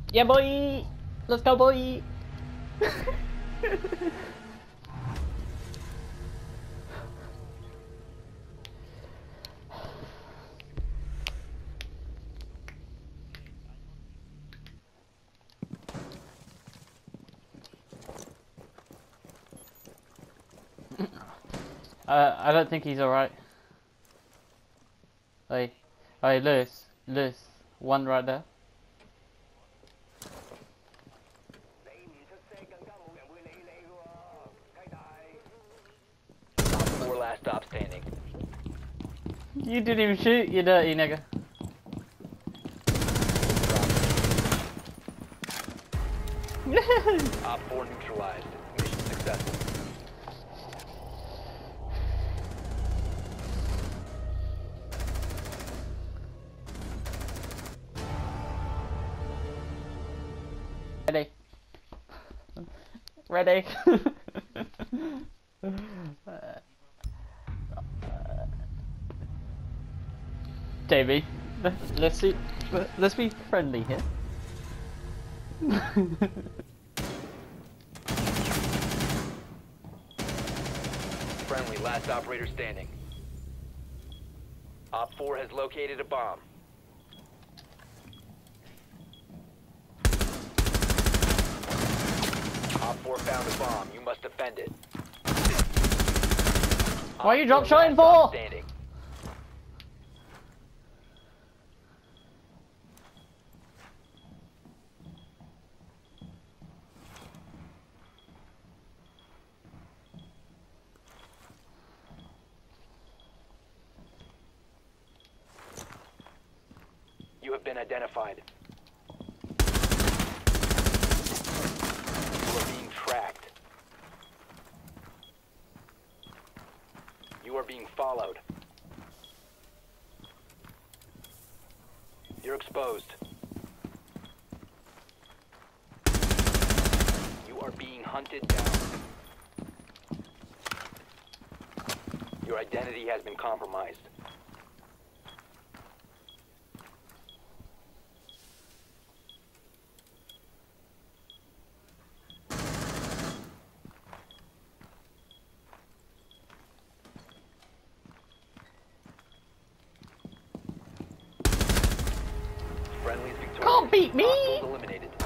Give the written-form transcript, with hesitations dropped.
Yeah, boy! Let's go, boy! I don't think he's alright. Hey, hey, Lewis, one right there. Four last stop standing. You didn't even shoot, you dirty nigga. Op 4 neutralized. Mission successful. Ready. Ready. Davey, let's be friendly here. Friendly, last operator standing. Op 4 has located a bomb. Op 4 found a bomb. You must defend it. Why are you drop Op 4 shotting last stop for? standing. You have been identified. You are being tracked. You are being followed. You're exposed. You are being hunted down. Your identity has been compromised. Friendly's victorious. Can't beat me! Hostiles eliminated.